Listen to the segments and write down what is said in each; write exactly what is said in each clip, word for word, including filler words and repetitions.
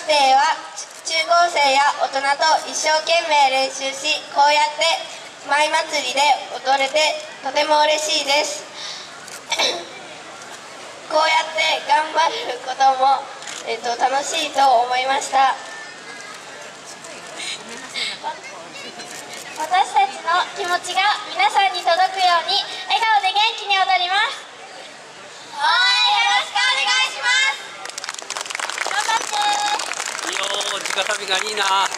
生は中高生や大人と一生懸命練習し、こうやって舞祭りで踊れてとても嬉しいです。こうやって頑張ることも、えっと、楽しいと思いました。 私たちの気持ちが皆さんに届くように笑顔で元気に踊ります。応援よろしくお願いします。頑張って。いいよー、 直旅がいいな。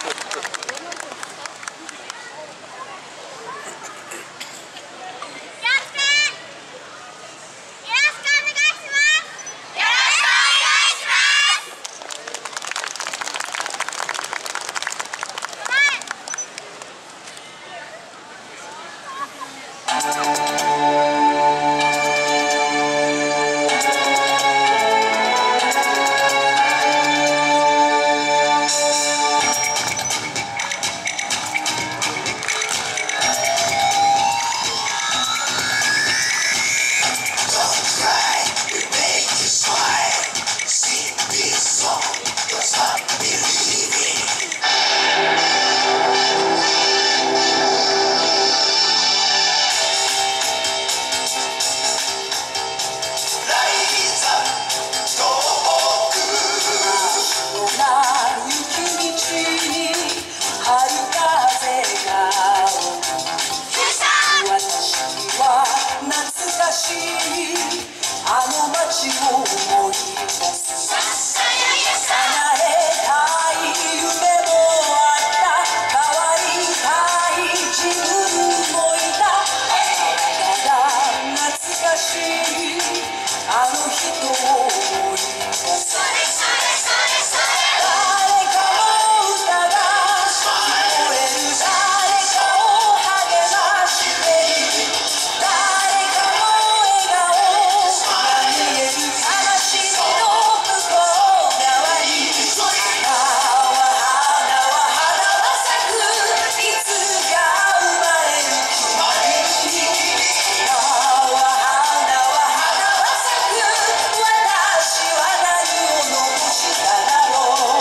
あの街を思い出す。叶えたい夢もあった、変わりたい自分もいた。ただ懐かしいあの人を思い出す。誰かの歌が聞こえる、誰かを励ましている、誰かの笑顔見える話の向こう側に。花は花は花は咲く、いつか生まれる日までに。花は花は花は咲く、私は何を残しただろう。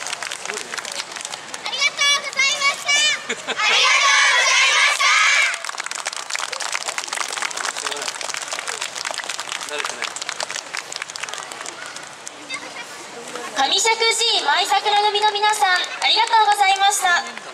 ありがとうございました。 上石神井舞桜組の皆さん、ありがとうございました。